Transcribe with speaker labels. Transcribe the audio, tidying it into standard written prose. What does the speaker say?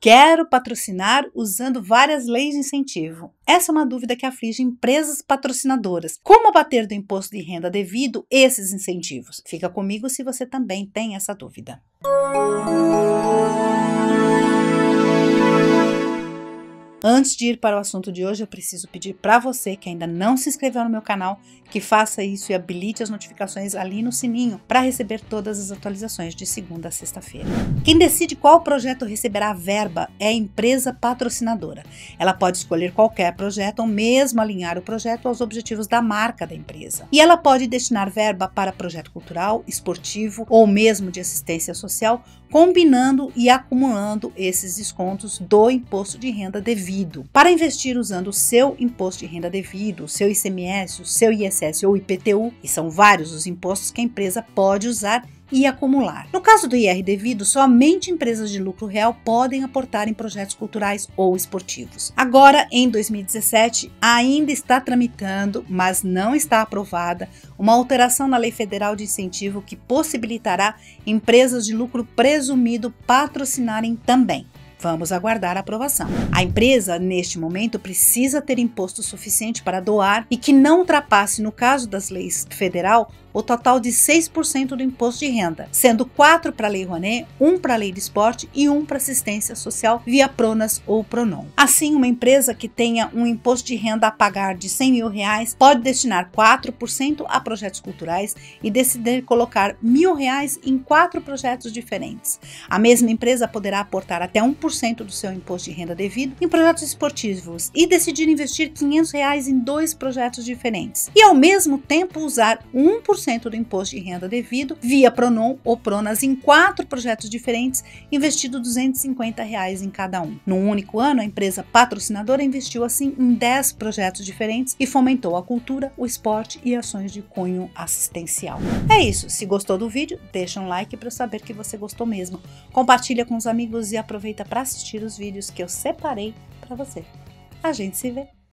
Speaker 1: Quero patrocinar usando várias leis de incentivo. Essa é uma dúvida que aflige empresas patrocinadoras. Como abater do imposto de renda devido esses incentivos? Fica comigo se você também tem essa dúvida. Antes de ir para o assunto de hoje, eu preciso pedir para você que ainda não se inscreveu no meu canal, que faça isso e habilite as notificações ali no sininho para receber todas as atualizações de segunda a sexta-feira. Quem decide qual projeto receberá a verba é a empresa patrocinadora. Ela pode escolher qualquer projeto ou mesmo alinhar o projeto aos objetivos da marca da empresa. E ela pode destinar verba para projeto cultural, esportivo ou mesmo de assistência social, combinando e acumulando esses descontos do imposto de renda devido. Para investir usando o seu imposto de renda devido, o seu ICMS, o seu ISS ou IPTU, e são vários os impostos que a empresa pode usar e acumular. No caso do IR devido, somente empresas de lucro real podem aportar em projetos culturais ou esportivos. Agora, em 2017, ainda está tramitando, mas não está aprovada, uma alteração na Lei Federal de Incentivo que possibilitará empresas de lucro presumido patrocinarem também. Vamos aguardar a aprovação. A empresa, neste momento, precisa ter imposto suficiente para doar e que não ultrapasse, no caso das leis federal, o total de 6% do imposto de renda, sendo 4 para a Lei Rouanet, 1 para a Lei de Esporte e 1 para assistência social via Pronas ou Pronon. Assim, uma empresa que tenha um imposto de renda a pagar de R$100 mil pode destinar 4% a projetos culturais e decidir colocar R$1.000 em 4 projetos diferentes. A mesma empresa poderá aportar até 1% do seu imposto de renda devido em projetos esportivos e decidir investir R$500 em 2 projetos diferentes. E ao mesmo tempo usar 1% do imposto de renda devido via Pronon ou Pronas em 4 projetos diferentes, investido R$250 em cada um. No único ano, a empresa patrocinadora investiu assim em 10 projetos diferentes e fomentou a cultura, o esporte e ações de cunho assistencial. É isso, se gostou do vídeo, deixa um like para eu saber que você gostou mesmo. Compartilha com os amigos e aproveita para assistir os vídeos que eu separei para você. A gente se vê!